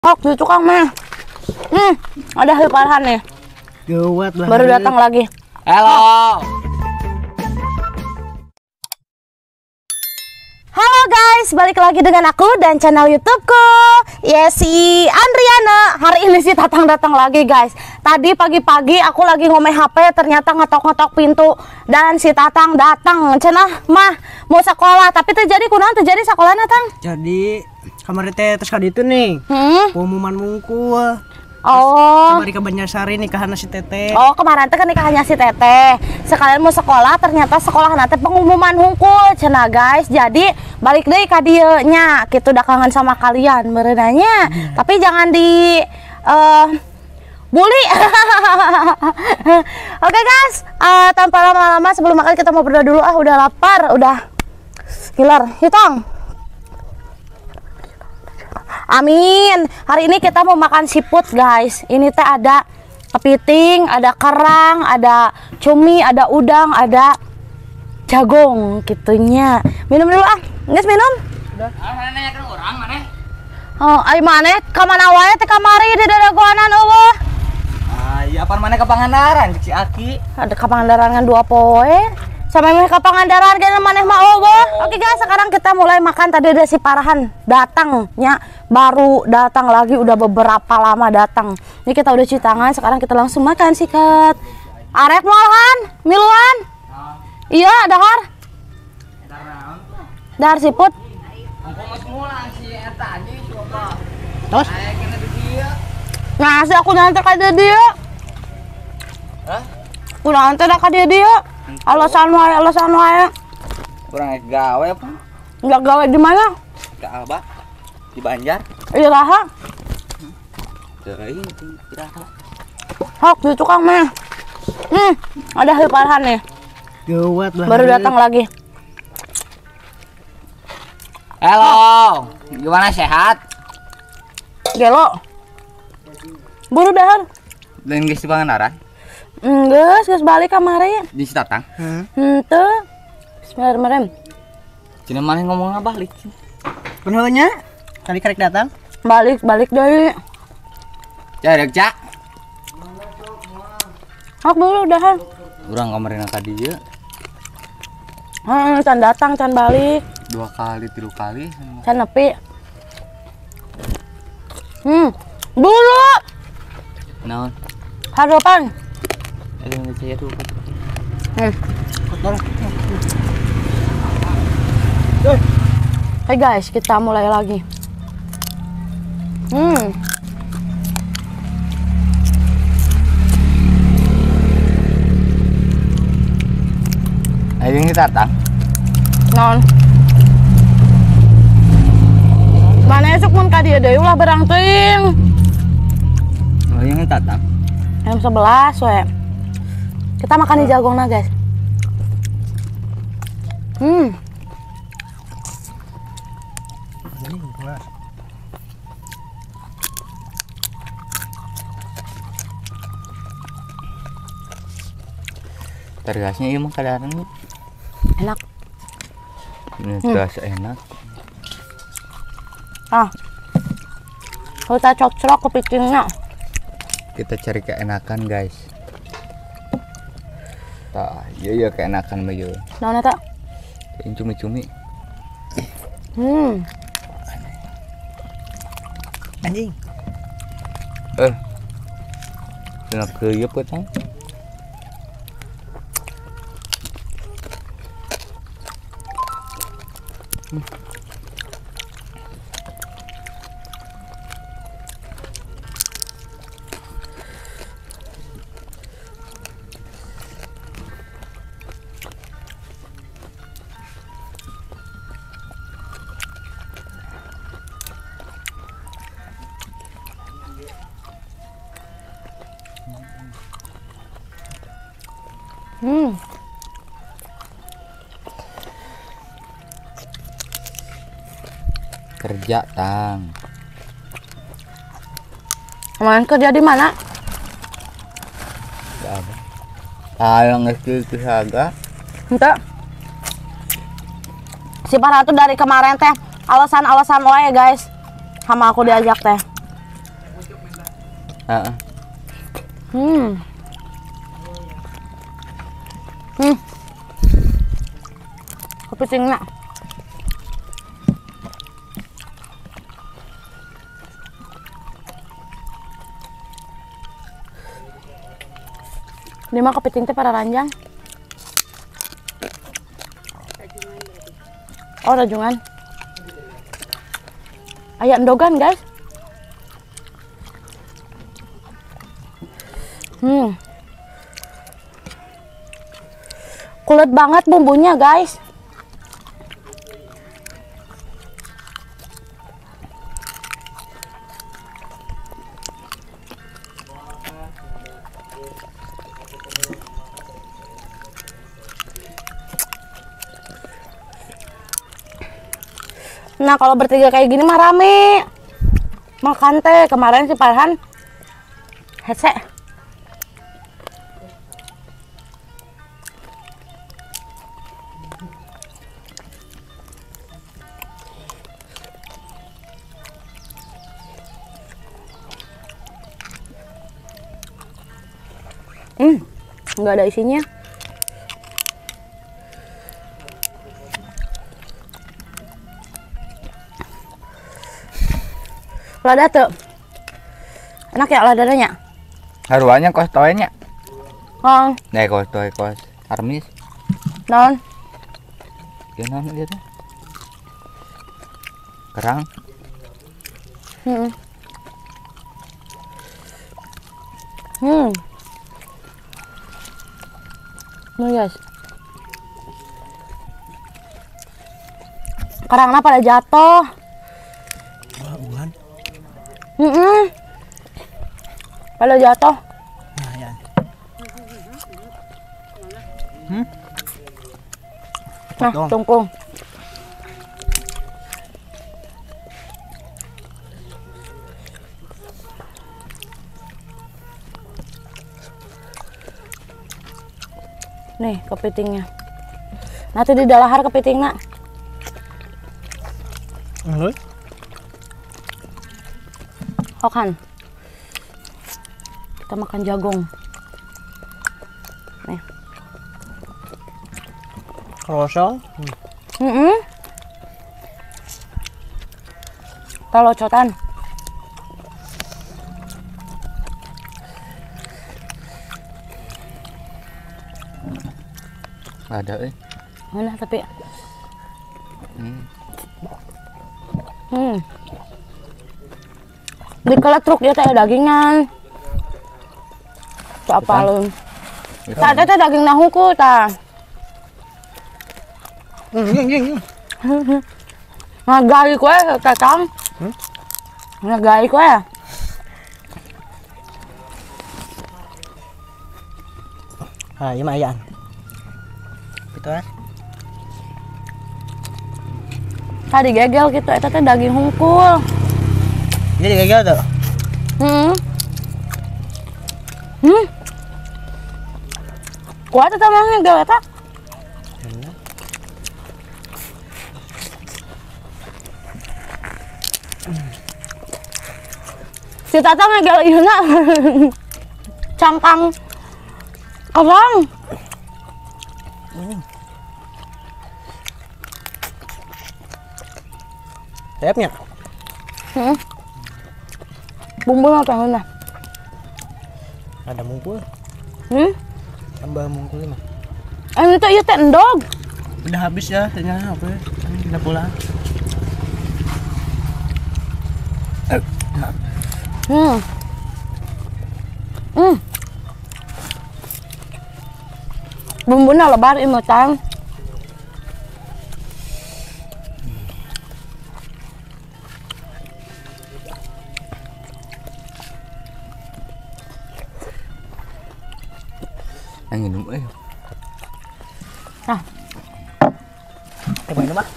Oh, di tukang mah. Ada hilparhan nih. Gawat banget. Baru datang lagi. Halo. Halo guys, balik lagi dengan aku dan channel YouTubeku. Yesi Andriana. Hari ini sih datang lagi guys. Tadi pagi-pagi aku lagi ngomel HP, ternyata ngetok-ngetok pintu dan si Tatang datang. Cenah mah mau sekolah, tapi terjadi kunaon terjadi sekolahnya Tang. Jadi kamar teh terus kali itu nih. Pengumuman mungkul. Oh. Kemarin ke Banjarsari nikahan si Teteh. Oh, kemarin teh nikahannya si Teteh. Sekalian mau sekolah, ternyata sekolah nanti pengumuman hungkul cenah guys. Jadi balik deh ka dieu nya. Kitu udah kangen sama kalian berenanya. Tapi jangan di bully. Oke guys, tanpa lama-lama sebelum makan kita mau berdoa dulu. Udah lapar, udah hilar. Hitong. Amin. Hari ini kita mau makan siput guys. Ini teh ada kepiting, ada kerang, ada cumi, ada udang, ada jagung gitunya. Minum dulu Nges minum. Udah. Mana nanya kan orang mana? Oh, ai maneh ka mana wae teh kamari di dadagoanan eueuh. Iya apa mana ke Pangandaran si Aki? Ada ka Pangandaran ngan 2 poe. Sampai meh ka Pangandaran ge maneh mah eueuh. Oke guys, sekarang kita mulai makan. Tadi ada si Parahan datangnya, baru datang lagi, udah beberapa lama datang. Ini kita udah cuci tangan, sekarang kita langsung makan sikat. Arek malahan, miluan. Iya, dahar. Dahar siput. Aku mau semula si eta aja coba. Terus? Kayak kena di dia. Nah, si aku nanti ka dia. Hah? Aku nanti ka dia. Alasan wae. Kurang gawe apa? Enggak gawe di mana? Ke Alba. Di Banjar. Iya lah. Ini tidak. Hok di tukang mah. Ada hilparhan nih. Gawat banget. Baru datang lagi. Halo. Gimana sehat? Gelo. Buru dahar. Dan geus di Pangandaran. Geus balik kamari. Di si Tatang. Henteu. Bismillahirrahmanirrahim. Cina mana ngomong balik. Penuhnya kali karek datang. Balik deui. Jarek Cak. Hok dulu dahar. Urang kemarin ka dieu Can datang, can balik. 2 kali, 3 kali. Can nepi. Dulu. Naon? Harapan. Ini saya tuh. Kotor. Hai guys, kita mulai lagi. Ayo ini Tatang. Non. Mana esok mun ka dieu deui ulah berang teuing. Oh, ini Tatang. Jam 11 we. Kita makan di jagongna, guys. Tergasnya iya mah kadang Enak. ini terasa enak. Kita cocok kepitingnya. Kita cari keenakan guys. Tah, iya keenakan mah ieu. Naon eta? Yang cumi-cumi. Anjing. Enak keuyeuk Tang. Kerja Tang. Kemarin kerja di mana? Enggak ada. Yang geus haga. Henteu. Si Farah tuh dari kemarin teh alasan wae guys. Sama aku diajak teh. Heeh. Kepiting nak. Ini mah kepiting teh pada ranjang. Oh, rajungan. Aya endogan, guys. Kulit banget bumbunya, guys. Nah, kalau bertiga kayak gini mah rame. Makan teh kemarin si Farhan hese. Nggak ada isinya. Lada tuh enak ya ladanya. Haruannya kos toenya. Oh, Nih kos toy kos armis. non. Ya non dia tuh. Kerang. Guys. Kerangnya pada jatuh. Wah, bulan. Pada jatuh. Nah, ya. Nah, Dong. tungkung. Nih kepitingnya. Nanti di dalahar kepitingnya. Hokan. Kita makan jagung. Nih. Krosong. Talocotan. Nggak ada Mana tapi di keletruk dia teh dagingan. Tuh apa lu? Tak teh daging nahuku ta. Ngagai kue kakang. Ngagai kue. Ah, iya mah ayaan. Gitu kan. Tadi gegel gitu, eta teh daging hungkul. Jadi gagal tuh. Kuat eta mah gegel eta. Si Tata ngegel ieu-na. Cangkang kerang. Sayapnya. Bumbu apa heuna? Ada mungkul. Tambah mungkul mah. Itu ieu teh endog. Udah habis ya, ternyata apa? Udah pulang. Bumbunya lebar imutan. Angin Nah, Coba ini mah.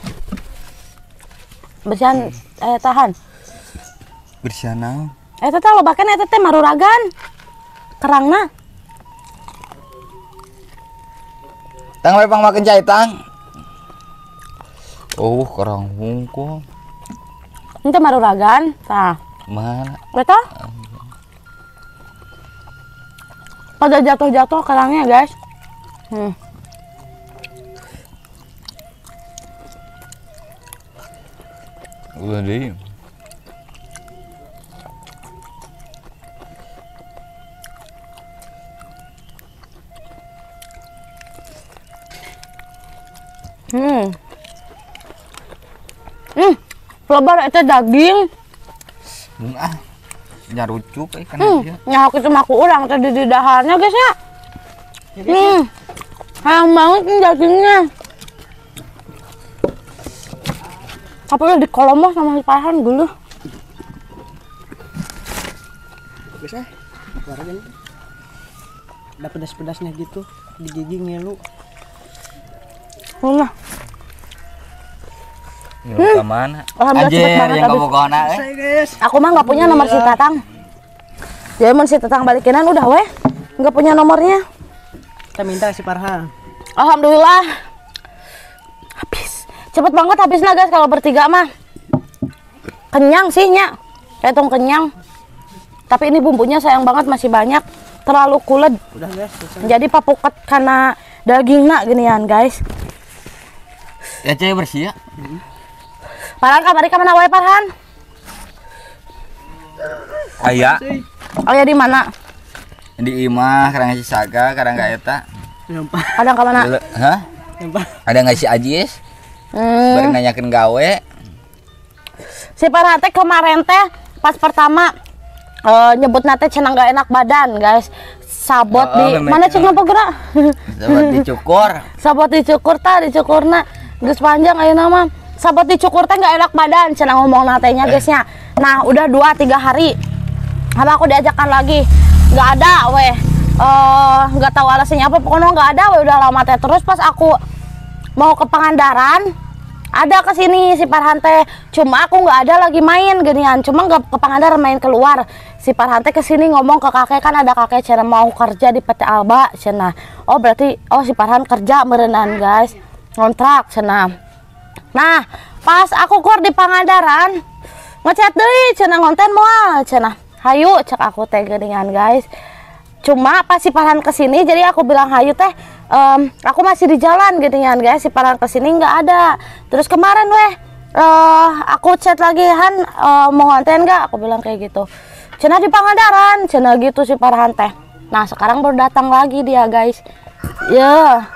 bersihan tahan. bersihanang. Eta teh lobakan eta teh maruragan. Kerangna. Tang we pang makan cai tang. Oh, kerang hungkul. Itu maruragan. Tah. Mana? Eta? pada jatuh-jatuh kerangnya guys. Udah deh. Lebar itu daging. Nyarucuk kan dia. Ya aku cuma aku ulang tadi di dahannya guys ya. Sayang banget nih dagingnya. Tapi udah dikolomos sama si Farhan dulu. Bisa? Keluar aja nih. Ada pedas-pedasnya gitu di gigi ngilu. Nah. Ke mana? Alhamdulillah cepet banget yang habis. kamu kona Guys. Aku mah nggak punya nomor si Tatang. Jadi mau si Tatang balikinan udah weh. Nggak punya nomornya. Kita minta si Farhan. Alhamdulillah. Habis. Cepet banget habisnya guys kalau bertiga mah. Kenyang sih nya. Hitung kenyang. Tapi ini bumbunya sayang banget masih banyak. Terlalu kulet. Udah guys, selesai. Jadi papuket karena dagingnya ginian guys. Ya cewek bersih ya. Farhan kamari kemana wae Farhan? Aya Oh ya di mana? di imah karang si Saga karang ka eta. Nyampah. Kadang kemana? Hah? Nyampah. Ada nggak si Ajis? Bari nanyakeun gawe. Si Farhan teh kemarin teh pas pertama nyebut nate cenah gak enak badan guys. Sabot di mana cek ngapa gerak? Sabot dicukur. Sabot dicukur tah dicukurna geus panjang ayeuna mah. Sabot dicukur teh gak enak badan cenah ngomong natenya guysnya. Nah, udah 2-3 hari. Sama aku diajakan lagi. Gak ada weh. Gak tahu alasannya apa pokoknya gak ada weh udah lama teh. Terus pas aku mau ke Pangandaran ada kesini si Farhan teh. Cuma aku nggak ada lagi main ginian. Cuma nggak ke Pangandaran main keluar. Si Farhan teh kesini ngomong ke kakek kan ada kakek cina mau kerja di PT Alba cina. Oh berarti si Farhan kerja merenan guys. Kontrak cina. Nah pas aku keluar di Pangandaran ngechat deh cina ngonten moal cina. Hayu cek aku teh ginian guys. Cuma pas si Farhan kesini jadi aku bilang hayu teh aku masih di jalan gitu ya guys. Si Farhan kesini nggak ada. Terus kemarin weh aku chat lagi Han mau ngonten nggak, aku bilang kayak gitu. Cina di Pangandaran cina gitu si Farhan teh. Nah sekarang baru datang lagi dia guys. Ya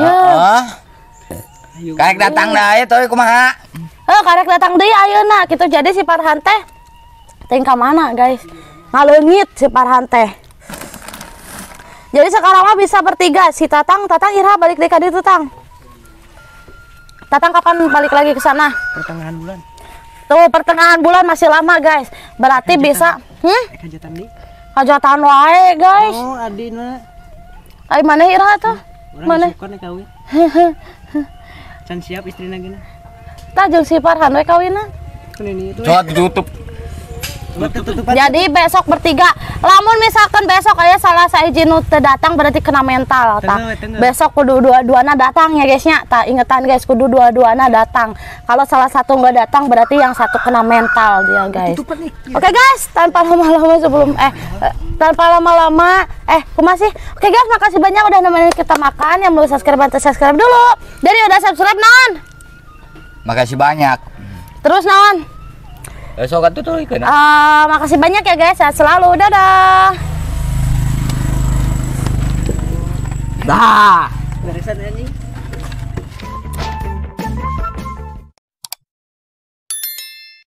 Karek datang dah ya toy kumaha. Karek datang deui ayeuna gitu. Jadi si Farhan teh tingkah mana guys, ngaleungit si Farhan teh. Jadi sekarang mah bisa bertiga, si Tatang Ira balik deh kaditu Tang. Tatang kapan balik lagi ke sana? Pertengahan bulan. Tuh pertengahan bulan masih lama guys. Berarti bisa Kajatan di. Kajatan wae guys. Oh, adina. Ai mana Ira tuh? Mana? Mana kawin? Can siap istrina gini. Tah jeung si Farhan we kawinna. Kan ini itu. Coba ditutup. Jadi besok bertiga. Lamun misalkan besok aya salah sahiji nu teu datang berarti kena mental tah. Besok kudu dua-duana datang ya guysnya. Tah ingetan guys kudu dua-duana datang. Kalau salah satu nggak datang berarti yang satu kena mental dia guys. Oke guys, tanpa lama-lama kumaha sih? Oke guys, makasih banyak udah nemenin kita makan. Yang belum subscribe bantu subscribe dulu. Dari udah subscribe non. Makasih banyak. Terus non. Besok kan tuh ikan. Makasih banyak ya guys, sehat selalu, dadah. Dah. Beresan anjing.